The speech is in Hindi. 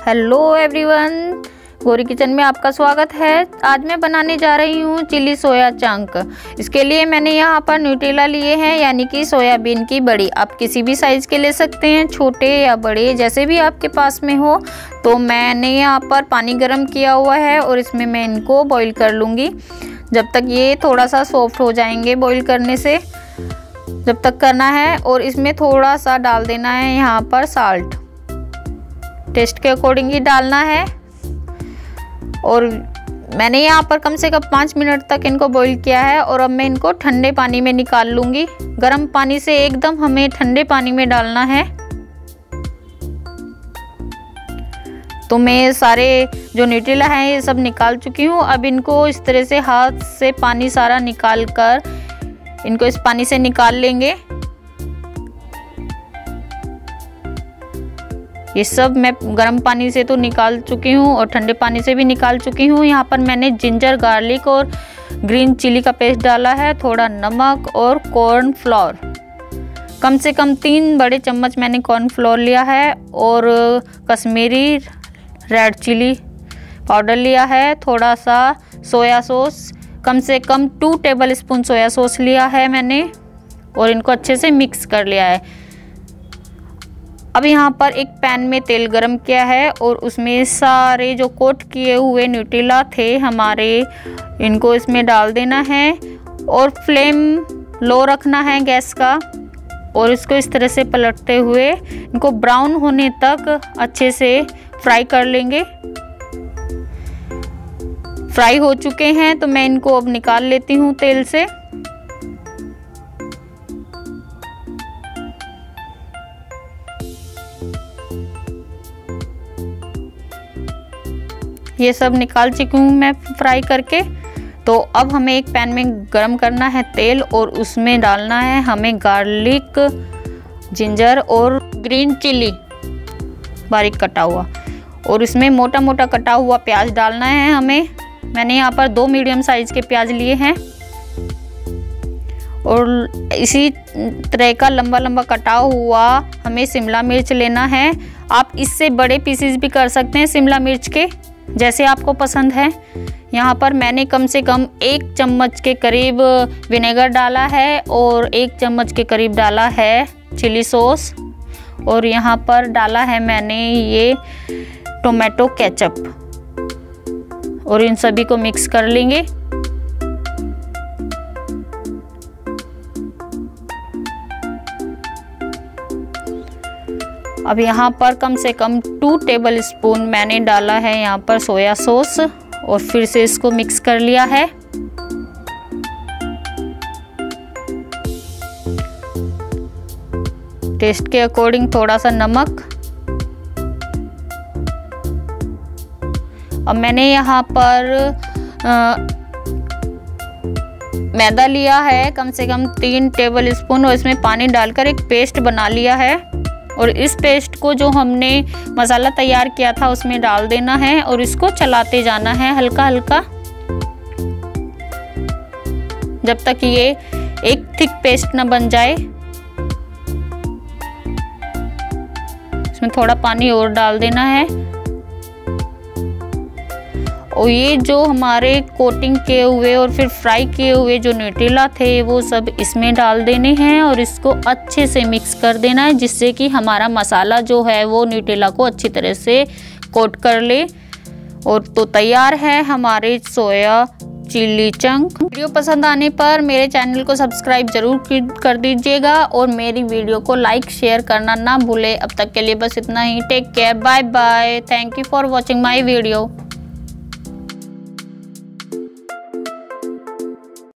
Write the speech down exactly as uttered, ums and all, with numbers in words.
हेलो एवरीवन, गौरी किचन में आपका स्वागत है। आज मैं बनाने जा रही हूँ चिली सोया चंक। इसके लिए मैंने यहाँ पर न्यूटेला लिए हैं, यानी कि सोयाबीन की बड़ी। आप किसी भी साइज़ के ले सकते हैं, छोटे या बड़े, जैसे भी आपके पास में हो। तो मैंने यहाँ पर पानी गर्म किया हुआ है और इसमें मैं इनको बॉईल कर लूँगी जब तक ये थोड़ा सा सॉफ्ट हो जाएंगे। बॉईल करने से जब तक करना है। और इसमें थोड़ा सा डाल देना है यहाँ पर साल्ट, टेस्ट के अकॉर्डिंग ही डालना है। और मैंने यहाँ पर कम से कम पाँच मिनट तक इनको बॉईल किया है। और अब मैं इनको ठंडे पानी में निकाल लूँगी। गर्म पानी से एकदम हमें ठंडे पानी में डालना है। तो मैं सारे जो न्यूटेला है ये सब निकाल चुकी हूँ। अब इनको इस तरह से हाथ से पानी सारा निकाल कर इनको इस पानी से निकाल लेंगे। ये सब मैं गर्म पानी से तो निकाल चुकी हूँ और ठंडे पानी से भी निकाल चुकी हूँ। यहाँ पर मैंने जिंजर, गार्लिक और ग्रीन चिली का पेस्ट डाला है, थोड़ा नमक और कॉर्न फ्लोर। कम से कम तीन बड़े चम्मच मैंने कॉर्न फ्लोर लिया है। और कश्मीरी रेड चिली पाउडर लिया है। थोड़ा सा सोया सॉस, कम से कम two tablespoon soya sauce लिया है मैंने। और इनको अच्छे से मिक्स कर लिया है। अब यहाँ पर एक पैन में तेल गरम किया है और उसमें सारे जो कोट किए हुए न्यूटेला थे हमारे, इनको इसमें डाल देना है। और फ्लेम लो रखना है गैस का। और इसको इस तरह से पलटते हुए इनको ब्राउन होने तक अच्छे से फ्राई कर लेंगे। फ्राई हो चुके हैं तो मैं इनको अब निकाल लेती हूँ तेल से। ये सब निकाल चुकी हूँ मैं फ्राई करके। तो अब हमें एक पैन में गरम करना है तेल और उसमें डालना है हमें गार्लिक, जिंजर और ग्रीन चिली बारीक कटा हुआ। और इसमें मोटा मोटा कटा हुआ प्याज डालना है हमें। मैंने यहाँ पर दो मीडियम साइज के प्याज लिए हैं। और इसी तरह का लंबा लंबा कटा हुआ हमें शिमला मिर्च लेना है। आप इससे बड़े पीसेस भी कर सकते हैं शिमला मिर्च के, जैसे आपको पसंद है। यहाँ पर मैंने कम से कम एक चम्मच के करीब विनेगर डाला है और एक चम्मच के करीब डाला है चिली सॉस। और यहाँ पर डाला है मैंने ये टोमेटो केचप। और इन सभी को मिक्स कर लेंगे। अब यहाँ पर कम से कम टू टेबल स्पून मैंने डाला है यहाँ पर सोया सॉस। और फिर से इसको मिक्स कर लिया है। टेस्ट के अकॉर्डिंग थोड़ा सा नमक। अब मैंने यहाँ पर आ, मैदा लिया है कम से कम तीन टेबल स्पून और इसमें पानी डालकर एक पेस्ट बना लिया है। और इस पेस्ट को जो हमने मसाला तैयार किया था उसमें डाल देना है और इसको चलाते जाना है हल्का हल्का, जब तक ये एक थिक पेस्ट ना बन जाए। इसमें थोड़ा पानी और डाल देना है। और ये जो हमारे कोटिंग किए हुए और फिर फ्राई किए हुए जो न्यूटेला थे वो सब इसमें डाल देने हैं और इसको अच्छे से मिक्स कर देना है, जिससे कि हमारा मसाला जो है वो न्यूटेला को अच्छी तरह से कोट कर ले। और तो तैयार है हमारे सोया चिली चंक। वीडियो पसंद आने पर मेरे चैनल को सब्सक्राइब जरूर कर दीजिएगा और मेरी वीडियो को लाइक शेयर करना ना भूले। अब तक के लिए बस इतना ही। Take care, bye bye. Thank you for watching my video.